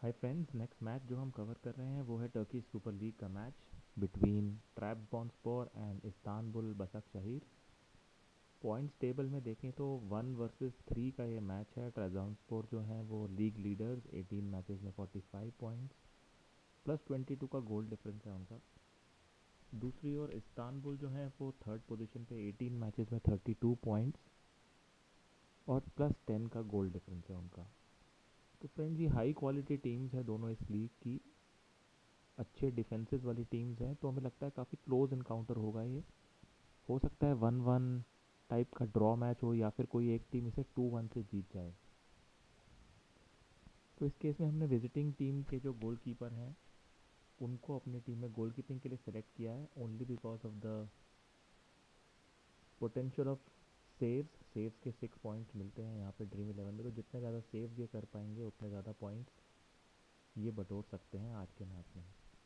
Hi friends, next match जो हम cover कर रहे हैं वो है टर्की सुपर लीग का match between Trabzonspor and Istanbul Basaksehir. Points table में देखें तो 1 वर्सेस 3 का ये मैच है। ट्रैब्ज़ोनस्पोर जो है वो लीग लीडर्स 18 मैचेस में 45 पॉइंट्स प्लस 22 का गोल डिफरेंस है उनका। दूसरी ओर इस्तांबुल जो है वो थर्ड पोजीशन पे 18 मैचेस में 32 पॉइंट्स और प्लस 10 का गोल डिफरेंस है उनका। तो फ्रेंड्स, ये हाई क्वालिटी टीम्स है दोनों इस लीग की, अच्छे डिफेंसेस वाली टीम्स हैं, तो हमें लगता है काफ़ी क्लोज इनकाउंटर होगा ये। हो सकता है 1-1 टाइप का ड्रॉ मैच हो या फिर कोई एक टीम इसे 2-1 से जीत जाए। तो इस केस में हमने विजिटिंग टीम के जो गोलकीपर हैं उनको अपनी टीम में गोलकीपिंग के लिए सेलेक्ट किया है, only because of the potential of saves. Saves के 6 पॉइंट्स मिलते हैं यहाँ पे ड्रीम 11 में, तो जितने ज़्यादा सेव्स ये कर पाएंगे उतने ज़्यादा पॉइंट्स ये बटोर सकते हैं आज के मैच में।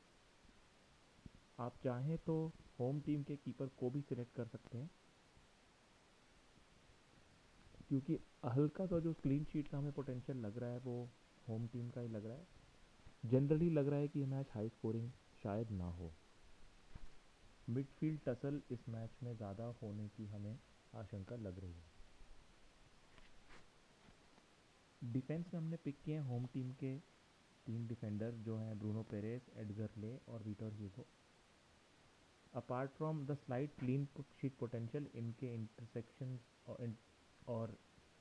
आप चाहें तो होम टीम के कीपर को भी सिलेक्ट कर सकते हैं, क्योंकि हल्का सा जो क्लीन शीट का हमें पोटेंशियल लग रहा है वो होम टीम का ही लग रहा है। जनरली लग रहा है कि ये मैच हाई स्कोरिंग शायद ना हो। मिडफील्ड टसल इस मैच में ज़्यादा होने की हमें आशंका लग रही है। डिफेंस में हमने पिक किए हैं होम टीम के 3 डिफेंडर जो हैं ब्रूनो पेरेस, एडगर ले और Victor Hugo. Apart from the slight clean sheet potential, इनके इंटरसेक्शंस और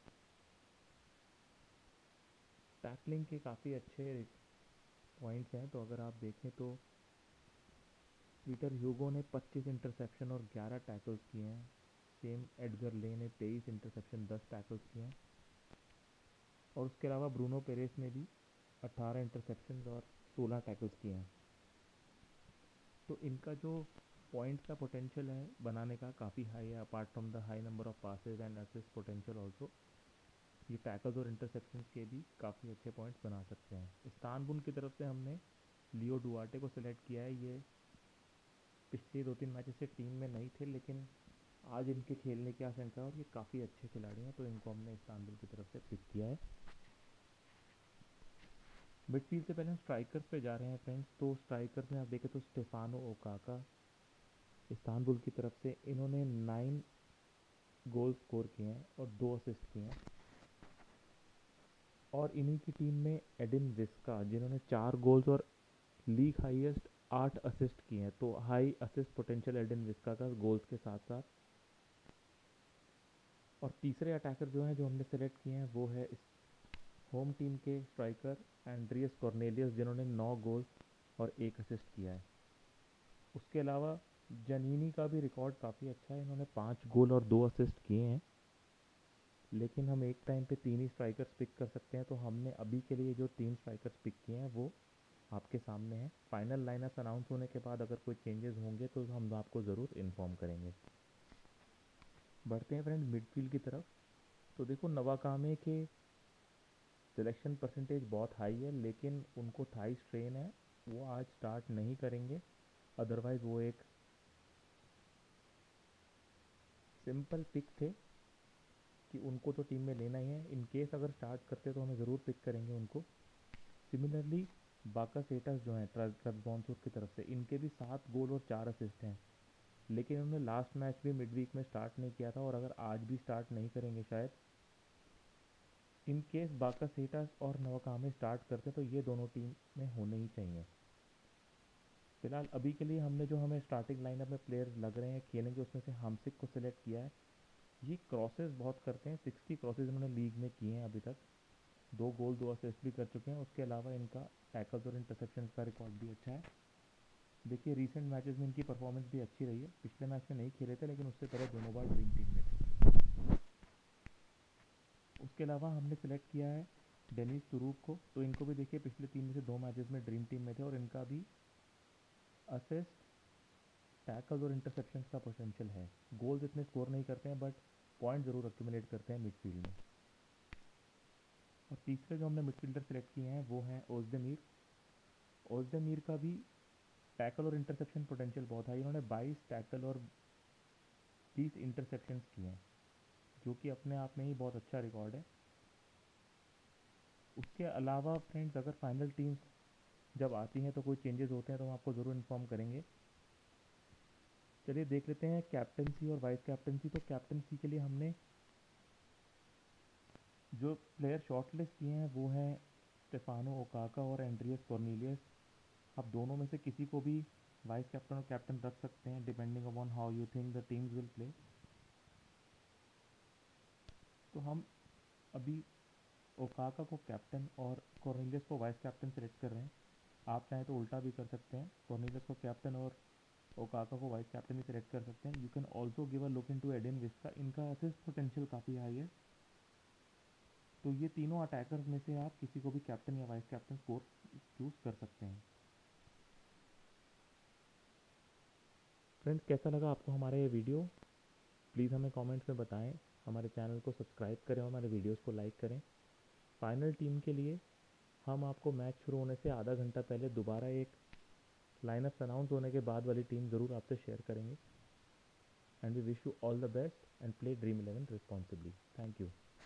टैकलिंग के काफ़ी अच्छे पॉइंट्स हैं। तो अगर आप देखें तो विक्टर ह्यूगो ने 25 इंटरसेप्शन और 11 टैकल्स किए हैं। सेम एडगर ले ने 23 इंटरसेप्शन 10 टैकल्स किए हैं। और उसके अलावा ब्रूनो पेरेस ने भी 18 इंटरसेप्शन और 16 टैकल्स किए हैं। तो इनका जो पॉइंट्स का पोटेंशियल है बनाने का काफ़ी हाई है। Apart from the high number of passes and assist potential also, ये टैकल्स और इंटरसेप्शंस के भी काफ़ी अच्छे पॉइंट्स बना सकते हैं। इस्तांबुल की तरफ से हमने लियो डुआर्टे को सिलेक्ट किया है। ये पिछले 2-3 मैचेस से टीम में नहीं थे, लेकिन आज इनके खेलने की आशंका है और ये काफ़ी अच्छे खिलाड़ी हैं, तो इनको हमने इस्तांबुल की तरफ से पिक किया है। मिडफील्ड से पहले हम स्ट्राइकर्स पे जा रहे हैं फ्रेंड्स। तो स्ट्राइकर्स में आप देखें तो स्टेफानो ओकाका इस्तांबुल की तरफ से, इन्होंने 9 गोल स्कोर किए हैं और 2 असिस्ट किए हैं। और इन्हीं की टीम में एडिन विस्का जिन्होंने 4 गोल्स और लीग हाईएस्ट 8 असिस्ट किए हैं। तो high assist potential Edin Visca का गोल्स के साथ साथ। और तीसरे अटैकर जो हैं जो हमने सेलेक्ट किए हैं वो है इस होम टीम के स्ट्राइकर एंड्रियस कॉर्नेलियस, जिन्होंने 9 गोल्स और 1 असिस्ट किया है। उसके अलावा जनीनी का भी रिकॉर्ड काफ़ी अच्छा है, इन्होंने 5 गोल और 2 असिस्ट किए हैं। लेकिन हम एक टाइम पे 3 ही स्ट्राइकर्स पिक कर सकते हैं, तो हमने अभी के लिए जो 3 स्ट्राइकर्स पिक किए हैं वो आपके सामने है। फाइनल लाइनअप अनाउंस होने के बाद अगर कोई चेंजेस होंगे तो हम आपको ज़रूर इन्फॉर्म करेंगे। बढ़ते हैं फ्रेंड्स मिडफील्ड की तरफ। तो देखो, नवाकामे के सिलेक्शन परसेंटेज बहुत हाई है, लेकिन उनको थाई स्ट्रेन है, वो आज स्टार्ट नहीं करेंगे। अदरवाइज़ वो एक सिंपल पिक थे कि उनको तो टीम में लेना ही है। इन केस अगर स्टार्ट करते तो हमें ज़रूर पिक करेंगे उनको। सिमिलरली बाकासेटास जो हैं ट्रब्ज़ोनस्पोर की तरफ से, इनके भी 7 गोल और 4 असिस्ट हैं, लेकिन उन्होंने लास्ट मैच भी मिड वीक में स्टार्ट नहीं किया था और अगर आज भी स्टार्ट नहीं करेंगे शायद। इन केस बाकासेटास और नवाकामे स्टार्ट करते तो ये दोनों टीम में होने ही चाहिए। फिलहाल अभी के लिए हमने जो हमें स्टार्टिंग लाइनअप में प्लेयर लग रहे हैं खेलेंगे उसमें से हमसिक को सिलेक्ट किया है। ये क्रॉसेस बहुत करते हैं, 60 क्रॉसेस इन्होंने लीग में किए हैं अभी तक। 2 गोल 2 असिस्ट भी कर चुके हैं। उसके अलावा इनका टैकल्स और इंटरसेप्शन का रिकॉर्ड भी अच्छा है। देखिए, रीसेंट मैचेस में इनकी परफॉर्मेंस भी अच्छी रही है। पिछले मैच में नहीं खेले थे, लेकिन उससे पहले दोनों बार ड्रीम टीम में थे। उसके अलावा हमने सेलेक्ट किया है डेनिस सुरूक को। तो इनको भी देखिए, पिछले 3 में से 2 मैचेस में ड्रीम टीम में थे और इनका भी असिस्ट, टैकल्स और इंटरसेप्शंस का पोटेंशियल है। गोल्स इतने स्कोर नहीं करते हैं, बट पॉइंट ज़रूर अक्यूमुलेट करते हैं मिडफील्ड में। और तीसरे जो हमने मिडफील्डर सेलेक्ट किए हैं वो हैं ओजदेमीर। ओजदेमीर का भी टैकल और इंटरसेप्शन पोटेंशियल बहुत है। इन्होंने 22 टैकल और 30 इंटरसेप्शंस किए हैं, जो कि अपने आप में ही बहुत अच्छा रिकॉर्ड है। उसके अलावा फ्रेंड्स, अगर फाइनल टीम्स जब आती हैं तो कोई चेंजेस होते हैं तो हम आपको ज़रूर इन्फॉर्म करेंगे। चलिए देख लेते हैं कैप्टनसी और वाइस कैप्टनसी। तो कैप्टनसी के लिए हमने जो प्लेयर शॉर्टलिस्ट किए हैं वो हैं स्टेफानो ओकाका और एंड्रियस कॉर्नेलियस। आप दोनों में से किसी को भी वाइस कैप्टन और कैप्टन रख सकते हैं depending upon how you think the teams will play. तो हम अभी ओकाका को कैप्टन और कॉर्नेलियस को वाइस कैप्टन सेलेक्ट कर रहे हैं। आप चाहें तो उल्टा भी कर सकते हैं, कॉर्नेलियस को कैप्टन और ओकाका को वाइस कैप्टन भी सेलेक्ट कर सकते हैं। You can also give a look into Edin Visca, इनका असिस्ट पोटेंशियल काफ़ी हाई है। तो ये तीनों अटैकर्स में से आप किसी को भी कैप्टन या वाइस कैप्टन स्कोर चूज़ कर सकते हैं। फ्रेंड्स, कैसा लगा आपको हमारा ये वीडियो? प्लीज़ हमें कमेंट्स में बताएं। हमारे चैनल को सब्सक्राइब करें और हमारे वीडियोस को लाइक करें। फाइनल टीम के लिए हम आपको मैच शुरू होने से आधा घंटा पहले दोबारा एक लाइनअप्स अनाउंस होने के बाद वाली टीम ज़रूर आपसे शेयर करेंगे। And we wish you all the best and play Dream 11 responsibly. Thank you.